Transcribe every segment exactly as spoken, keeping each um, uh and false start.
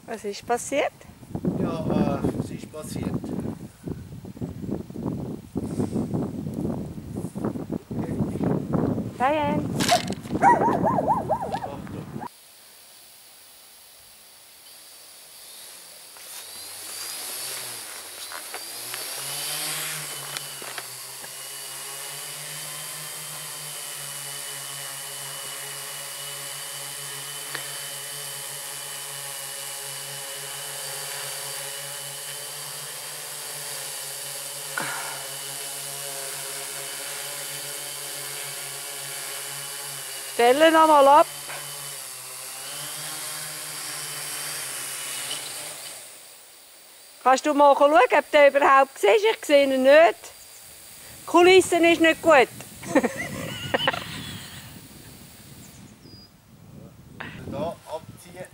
Was ist passiert? Ja, äh, was ist passiert? Diane. Stelle noch mal ab. Kannst du mal schauen, ob du ihn überhaupt siehst? Ich sehe ihn nicht. Die Kulisse ist nicht gut. Da abziehen.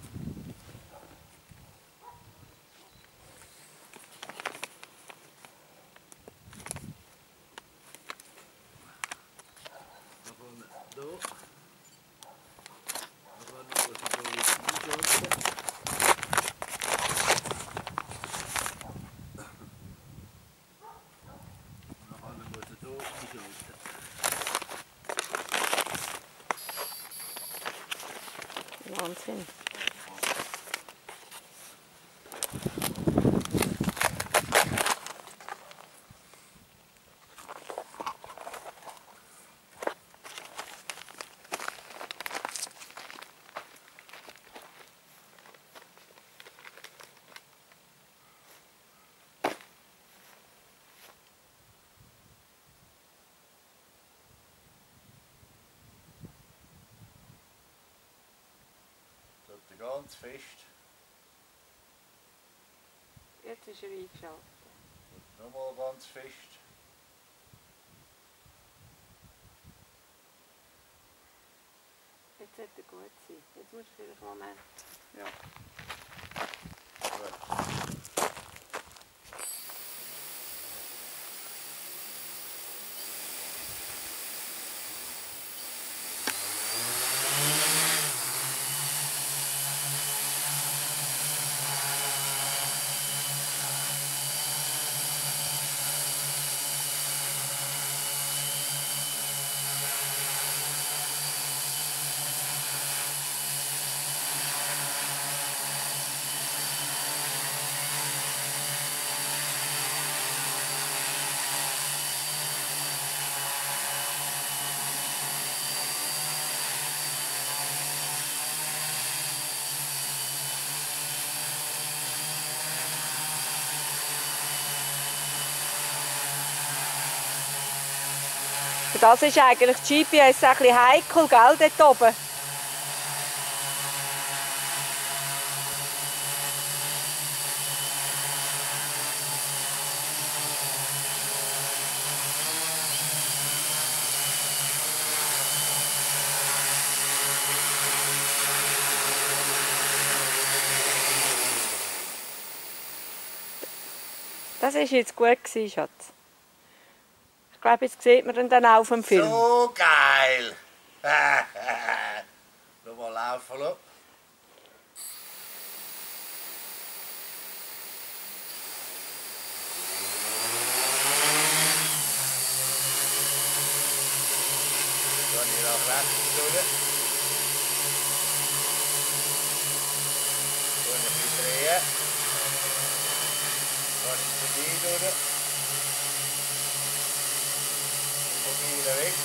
Da. Wahnsinn. Ganz fest. Jetzt ist er eingeschaltet. Nochmal ganz fest. Jetzt sollte er gut sein. Jetzt musst du vielleicht einen Moment. Ja. Gut. Das ist eigentlich G P S ein bisschen heikel, gell, dort oben? Das war jetzt gut, Schatz. Ich glaube, jetzt sieht man ihn dann auch auf dem Film. So geil! Schau mal laufen lassen. Dann hier nach rechts durch. Dann ein bisschen drehen. Dann vorbei durch. Vorbei wieder weg.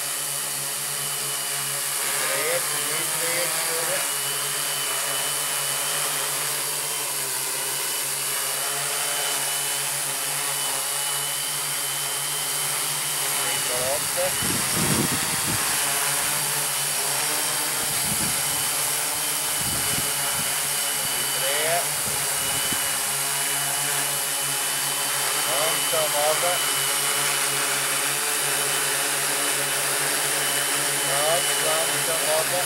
Drehen, vorbei drehen durch. Drehen. Langsam runter. Ganz langsam runter.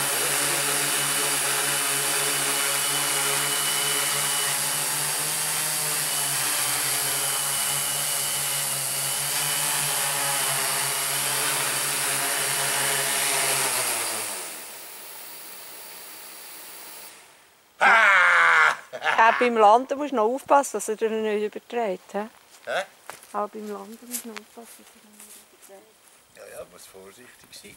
Ah! Ja, beim Landen musst du noch aufpassen, dass er dir nicht überträgt. He? Hä? Auch beim Landen musst du noch aufpassen, dass er dir nicht überträgt. Ja, ja, muss vorsichtig sein.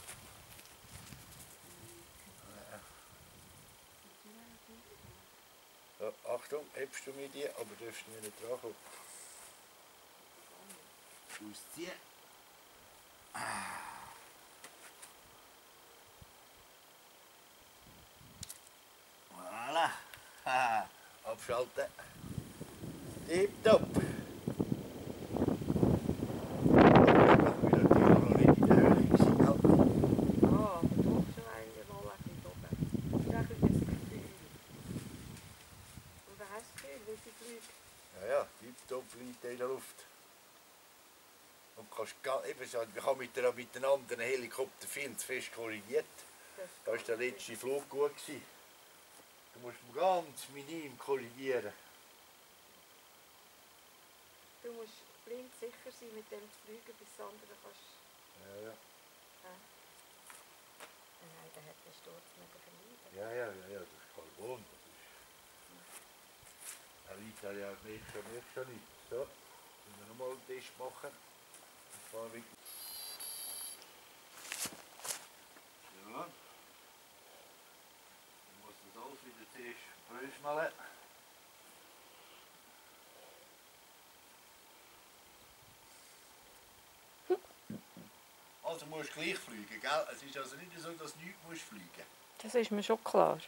Ja, Achtung, hebst du mit dir, aber darfst nicht dran ausziehen. Voilà. Haha. Abschalten. Tipptopp. Ah, aber doch schon eigentlich mal ein bisschen oben. Das ist ein bisschen das Gefühl. Und was hast du das Gefühl, wie sie fliegt? Ja, ja, tipptopp liegt in der Luft. Und kannst ga- eben sagen, wir haben mit, der, mit den anderen Helikopter viel zu fest korrigiert. Da war der letzte Flug gut gewesen. Du musst ganz minim korrigieren. Du musst blind sicher sein, mit dem zu fliegen, bis das andere kannst. Ja, ja. Äh. Nein, der hat den Sturz mega vermieden. Ja, ja, ja, ja, das ist Carbon. Das ist... Er liegt da ja nicht schon, nicht schon nicht. So, müssen wir nochmal einen Test machen. Ein paar Wick- So. Dann muss das alles wieder zuerst fröschmeln. Also musst du gleich fliegen, gell? Es ist also nicht so, dass du nichts musst fliegen. Das ist mir schon klar.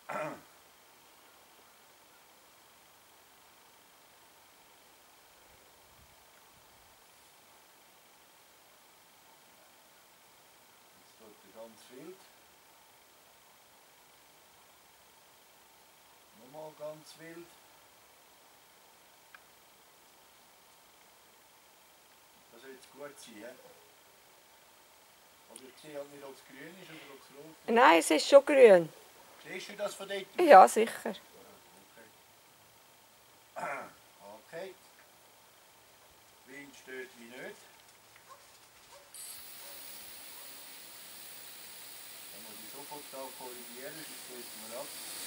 Jetzt tut er ganz wild. Nochmal ganz wild. Das soll jetzt gut sein, he? Aber ich sehe halt nicht, ob es grün ist oder ob es rot ist. Nein, es ist schon grün. Siehst du das von dort? Ja, sicher. Okay. Okay. Wind stört mich nicht. Dann muss ich sofort da korrigieren, sonst setzen wir ab.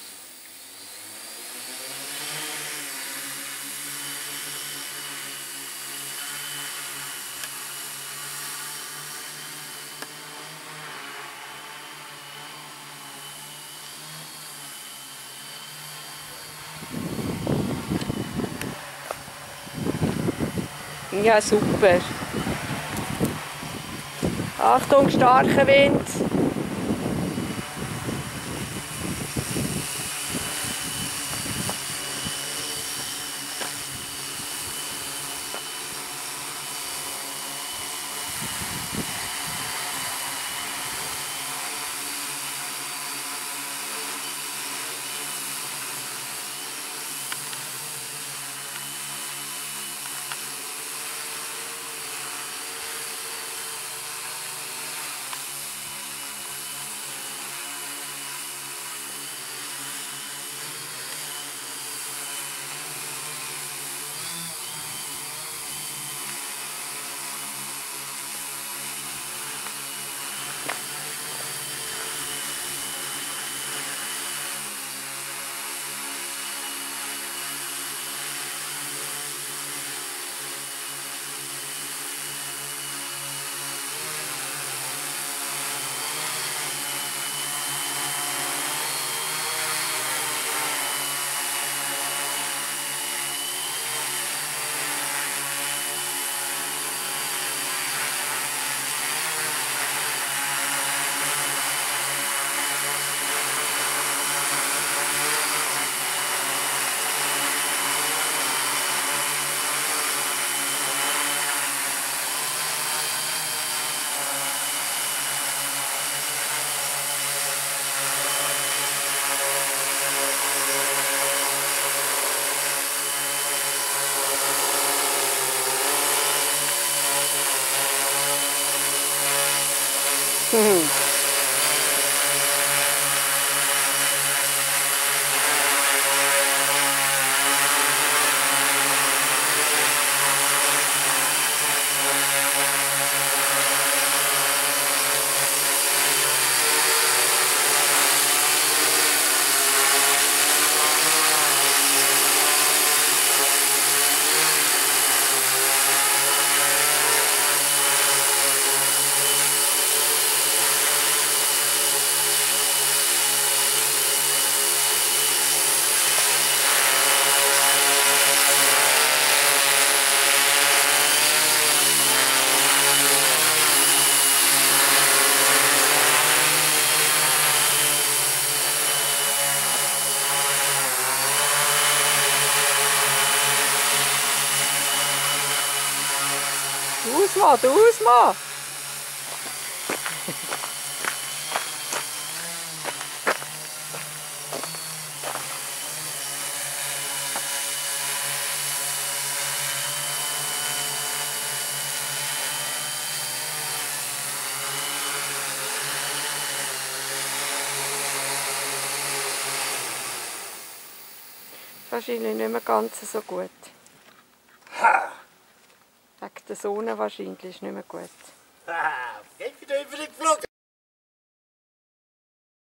Ja, super. Achtung, starker Wind. Ausmann, der Ausmann! Wahrscheinlich nicht mehr ganz so gut. Ha! Wegen der Sonne wahrscheinlich ist nicht mehr gut. Ha! Geht wieder über den geflogen.